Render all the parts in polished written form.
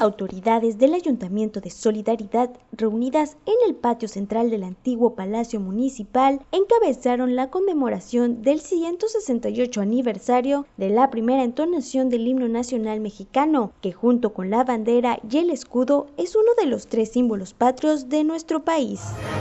autoridades del Ayuntamiento de Solidaridad, reunidas en el patio central del antiguo Palacio Municipal, encabezaron la conmemoración del 168 aniversario de la primera entonación del himno nacional mexicano, que junto con la bandera y el escudo es uno de los 3 símbolos patrios de nuestro país.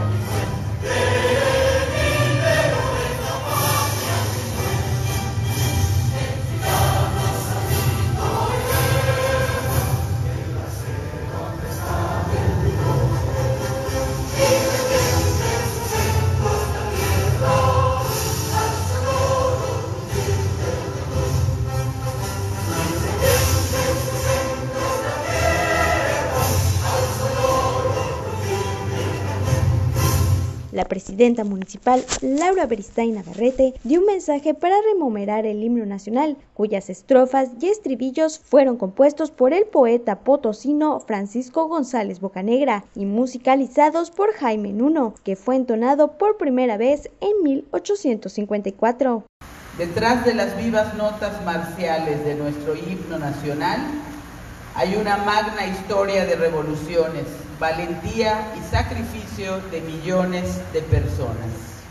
La presidenta municipal, Laura Beristain Navarrete, dio un mensaje para rememorar el himno nacional, cuyas estrofas y estribillos fueron compuestos por el poeta potosino Francisco González Bocanegra y musicalizados por Jaime Nuno, que fue entonado por primera vez en 1854. Detrás de las vivas notas marciales de nuestro himno nacional hay una magna historia de revoluciones, valentía y sacrificio de millones de personas.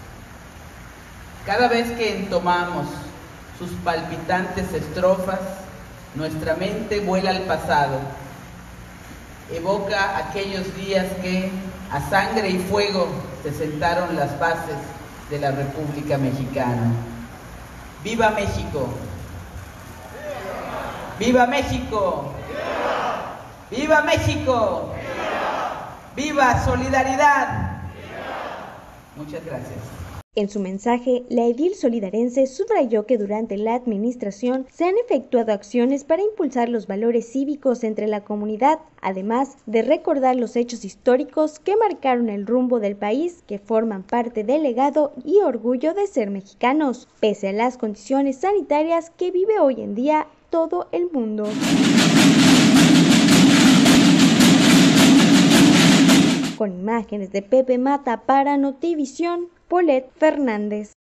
Cada vez que entomamos sus palpitantes estrofas, nuestra mente vuela al pasado, evoca aquellos días que, a sangre y fuego, se sentaron las bases de la República Mexicana. ¡Viva México! ¡Viva México! ¡Viva México! ¡Viva Solidaridad! Muchas gracias. En su mensaje, la edil solidarense subrayó que durante la administración se han efectuado acciones para impulsar los valores cívicos entre la comunidad, además de recordar los hechos históricos que marcaron el rumbo del país, que forman parte del legado y orgullo de ser mexicanos, pese a las condiciones sanitarias que vive hoy en día todo el mundo. Con imágenes de Pepe Mata para Notivisión, Paulette Fernández.